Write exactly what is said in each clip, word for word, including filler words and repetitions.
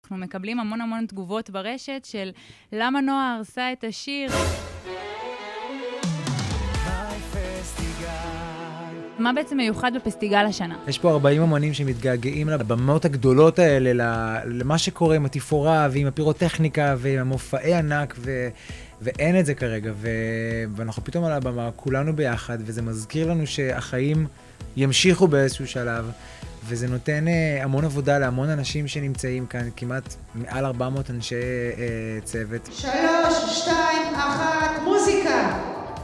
אנחנו מקבלים המון המון תגובות ברשת של למה נועה הרסה את השיר. מה בעצם מיוחד בפסטיגל השנה? יש פה ארבעים אמנים שמתגעגעים לבמות הגדולות האלה, למה שקורה עם התפאורה ועם הפירוטכניקה ועם המופעי ענק, ו... ואין את זה כרגע, ו... ואנחנו פתאום על הבמה, כולנו ביחד, וזה מזכיר לנו שהחיים ימשיכו באיזשהו שלב, וזה נותן המון עבודה להמון אנשים שנמצאים כאן, כמעט מעל ארבע מאות אנשי אה, צוות. שלוש, שתיים, אחת, מוזיקה!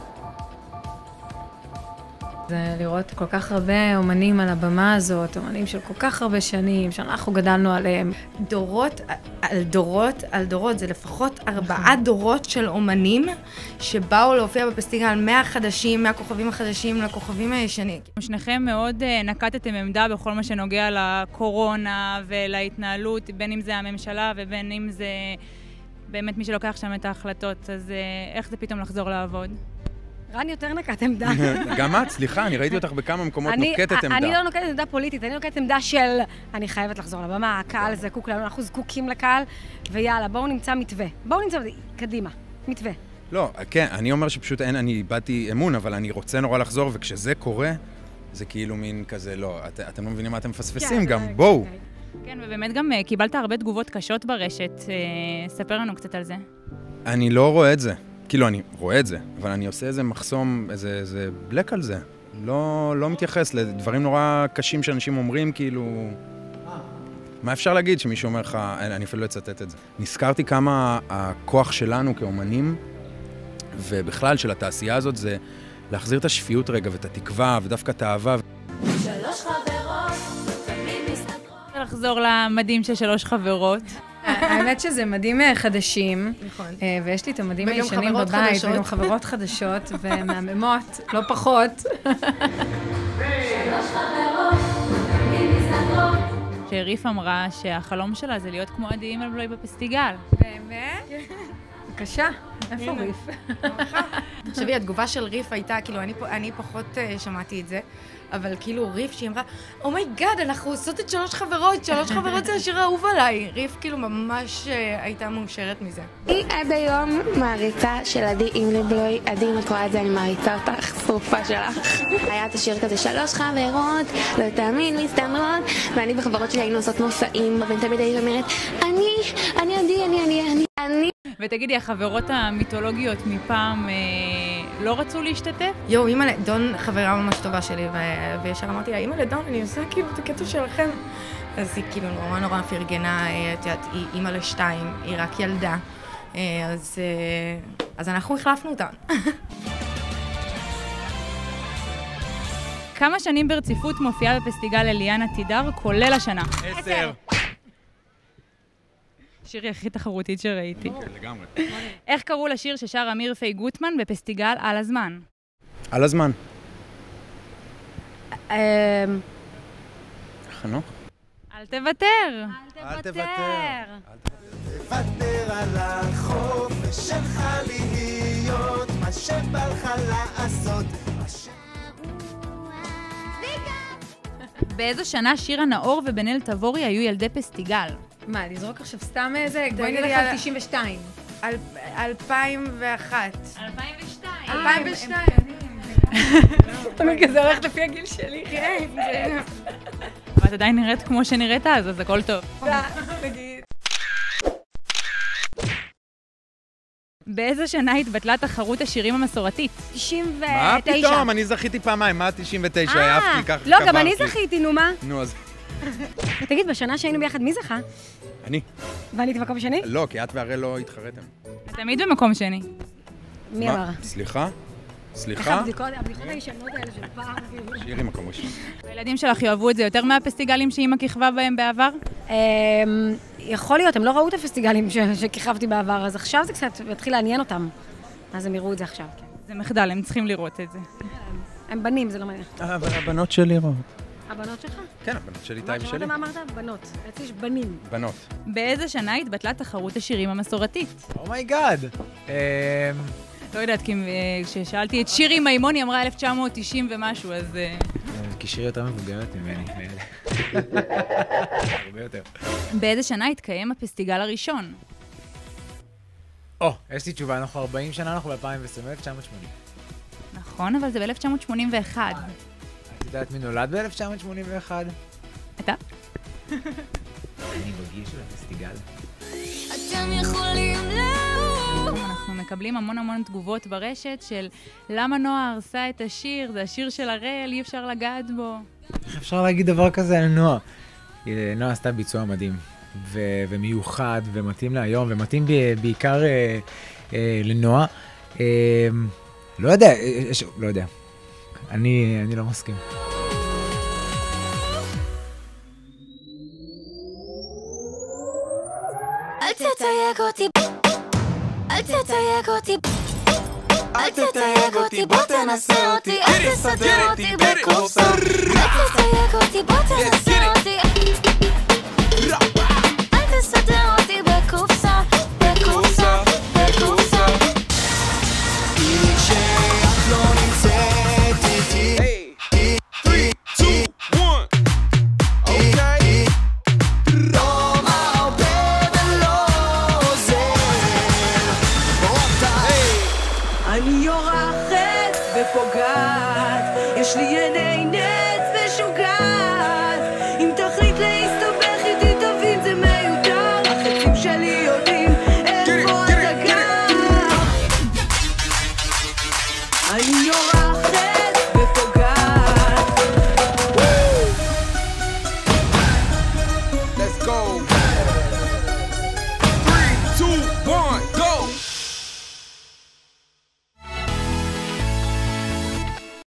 זה לראות כל כך הרבה אומנים על הבמה הזאת, אומנים של כל כך הרבה שנים, שאנחנו גדלנו עליהם. דורות על דורות על דורות, זה לפחות ארבעה דורות של אומנים שבאו להופיע בפסטיגל, מהחדשים, מהכוכבים החדשים לכוכבים הישנים. שניכם מאוד נקטתם עמדה בכל מה שנוגע לקורונה ולהתנהלות, בין אם זה הממשלה ובין אם זה באמת מי שלוקח שם את ההחלטות, אז איך זה פתאום לחזור לעבוד? רן יותר נקט עמדה. גם את, סליחה, אני ראיתי אותך בכמה מקומות נוקטת עמדה. אני לא נוקטת עמדה פוליטית, אני נוקטת עמדה של אני חייבת לחזור לבמה, הקהל זקוק לנו, אנחנו זקוקים לקהל, ויאללה, בואו נמצא מתווה. בואו נמצא קדימה, מתווה. לא, כן, אני אומר שפשוט אין, אני איבדתי אמון, אבל אני רוצה נורא לחזור, וכשזה קורה, זה כאילו מין כזה, לא, את, אתם לא מבינים מה אתם מפספסים גם, בואו. כן, ובאמת גם קיבלת הרבה תגובות קשות ברשת, ספר לנו קצת על זה. אני לא רואה את זה. כאילו, אני רואה את זה, אבל אני עושה איזה מחסום, איזה, איזה בלק על זה. לא, לא מתייחס לדברים נורא קשים שאנשים אומרים, כאילו... מה אפשר להגיד שמישהו אומר לך, אני אפילו לא אצטט את זה. נזכרתי כמה הכוח שלנו כאומנים, ובכלל של התעשייה הזאת, זה להחזיר את השפיות רגע, ואת התקווה, ודווקא את האהבה. שלוש חברות, תמיד מסתדרות. לחזור למדים של שלוש חברות. האמת שזה מדים חדשים, ויש לי את המדים הישנים בבית, וגם חברות חדשות, ומהממות, לא פחות. שלוש חברות, תמיד מסתדרות. שריף אמרה שהחלום שלה זה להיות כמו עדי אימלבלוי בפסטיגל. באמת? בבקשה, איפה ריף? תחשבי, התגובה של ריף הייתה, כאילו, אני פחות שמעתי את זה, אבל כאילו ריף שהיא אמרה, אומייגאד, אנחנו עושות את שלוש חברות, שלוש חברות זה השיר האהוב עליי. ריף כאילו ממש הייתה מאושרת מזה. אני עד היום מעריצה של עדי אימלבלוי, עדי אם את רואה את זה אני מעריצה אותך, שרופה שלך. היה את השיר כזה שלוש חברות, לא תאמין מסתדרות, ואני וחברות שלי היינו עושות מופעים, ואני תמיד הייתי אומרת, אני, אני עדי, אני, אני, אני, אני. ותגידי, החברות המיתולוגיות מפעם אה, לא רצו להשתתף? יו, אימא לדון חברה ממש טובה שלי, ו- וישר אמרתי לה, אימא לדון, אני עושה כאילו את הקטע שלכם. אז היא כאילו נורא נורא פרגנה, את יודעת, היא אימא לשתיים, היא רק ילדה. אז, אז אנחנו החלפנו אותן. כמה שנים ברציפות מופיעה בפסטיגל אליאנה תידר, כולל השנה? עשר. שירי הכי תחרותית שראיתי. כן, לגמרי. איך קראו לשיר ששר אמיר פי גוטמן בפסטיגל על הזמן? על הזמן. חנוך? אל תוותר. אל תוותר. תוותר על החופש שלך להיות מה שבא לך לעשות. באיזו שנה שירה נאור ובן-אל תבורי היו ילדי פסטיגל? מה, לזרוק עכשיו סתם איזה? בואי נלך על תשעים ושתיים. אלפיים ואחת. אלפיים ושתיים. אלפיים ושתיים. אני כזה הולכת לפי הגיל שלי. כן. ואת עדיין נראית כמו שנראית אז, אז הכל טוב. באיזו שנה התבטלה תחרות השירים המסורתית? תשעים ותשע. מה פתאום? אני זכיתי פעמיים, מה תשעים ותשע? העפתי ככה. לא, גם אני זכיתי, נו מה? נו, אז... תגיד, בשנה שהיינו ביחד, מי זכה? אני. ואני הייתי במקום שני? לא, כי את והרי לא התחרתם. תמיד במקום שני. מי אמר? סליחה? איך סליחה? הבדיקות הישנות האלה של פעם? שירי מקום ראשון. הילדים שלך יאהבו את זה יותר מהפסטיגלים שאמא כיכבה בהם בעבר? יכול להיות, הם לא ראו את הפסטיגלים שכיכבתי בעבר, אז עכשיו זה קצת יתחיל לעניין אותם. אז הם יראו את זה עכשיו, כן. זה מחדל, הם צריכים לראות את זה. הם בנים, זה לא מעניין. אבל הבנות שלי רואות. הבנות שלך? כן, הבנות שלי, טייב שלי. שמעת מה אמרת? בנות. אצלי יש בנים. בנות. באיזה שנה התבטלה תחרות השירים המסורתית? אומייגאד. לא יודעת, כי כששאלתי את שירי מימון, היא אמרה אלף תשע מאות תשעים ומשהו, אז... כי שיר יותר מבוגרת ממני. הרבה יותר. באיזה שנה התקיים הפסטיגל הראשון? או, יש לי תשובה, אנחנו ארבעים שנה, אנחנו ב-אלפיים ועשרים, אלף תשע מאות שמונים. נכון, אבל זה ב-אלף תשע מאות שמונים ואחת. את יודעת מי נולד ב-אלף תשע מאות שמונים ואחת? אתה? אני בגיל של הפסטיגל. אתם יכולים לאהוב. אנחנו מקבלים המון המון תגובות ברשת של למה נועה הרסה את השיר, זה השיר של הראל, אי אפשר לגעת בו. איך אפשר להגיד דבר כזה על נועה? נועה עשתה ביצוע מדהים, ו- ומיוחד, ומתאים להיום, ומתאים ב- בעיקר אה, אה, לנועה. אה, לא יודע, אה, ש- לא יודע. אני, אני לא מסכים. אל תתייג אותי, אל תתייג אותי, אל תתייג אותי, בוא תנסה אותי, אל תסדר אותי בקורסה. אל תתייג אותי, בוא תנסה אותי.